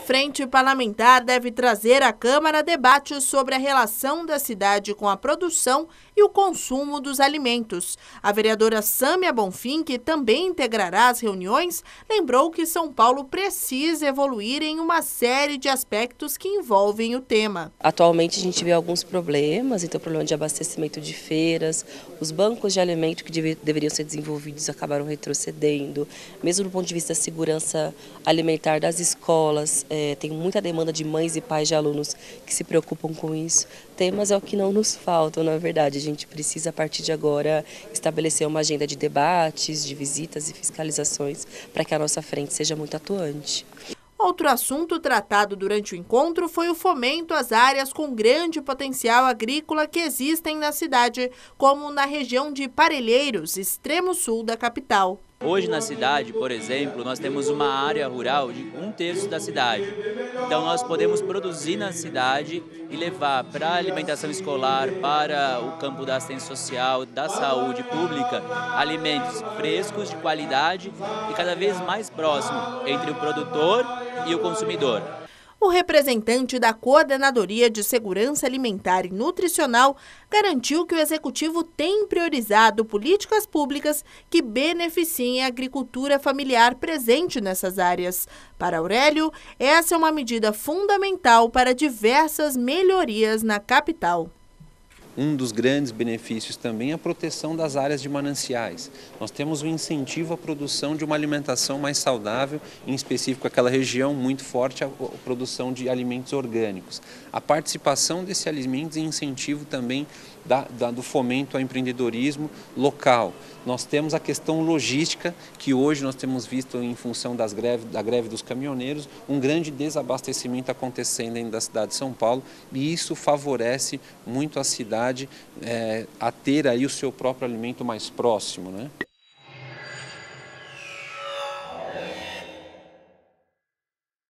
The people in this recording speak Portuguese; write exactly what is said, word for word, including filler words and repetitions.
frente parlamentar deve trazer à Câmara debates sobre a relação da cidade com a produção e o consumo dos alimentos. A vereadora Sâmia Bonfim, que também integrará as reuniões, lembrou que São Paulo precisa evoluir em uma série de aspectos que envolvem o tema. Atualmente a gente vê alguns problemas, então o problema de abastecimento de feiras, os bancos de alimento que deve, deveriam ser desenvolvidos acabaram retrocedendo, mesmo do ponto de vista da segurança alimentar das escolas. É, tem muita demanda de mães e pais de alunos que se preocupam com isso. Temas é o que não nos faltam, na verdade. A gente precisa, a partir de agora, estabelecer uma agenda de debates, de visitas e fiscalizações para que a nossa frente seja muito atuante. Outro assunto tratado durante o encontro foi o fomento às áreas com grande potencial agrícola que existem na cidade, como na região de Parelheiros, extremo sul da capital. Hoje na cidade, por exemplo, nós temos uma área rural de um terço da cidade. Então nós podemos produzir na cidade e levar para a alimentação escolar, para o campo da assistência social, da saúde pública, alimentos frescos, de qualidade e cada vez mais próximo entre o produtor e o consumidor. O representante da Coordenadoria de Segurança Alimentar e Nutricional garantiu que o Executivo tem priorizado políticas públicas que beneficiem a agricultura familiar presente nessas áreas. Para Aurélio, essa é uma medida fundamental para diversas melhorias na capital. Um dos grandes benefícios também é a proteção das áreas de mananciais. Nós temos um incentivo à produção de uma alimentação mais saudável, em específico aquela região muito forte a produção de alimentos orgânicos. A participação desses alimentos e incentivo também da, da, do fomento ao empreendedorismo local. Nós temos a questão logística, que hoje nós temos visto em função das greve, da greve dos caminhoneiros, um grande desabastecimento acontecendo dentro da cidade de São Paulo, e isso favorece muito a cidade É, a ter aí o seu próprio alimento mais próximo, né?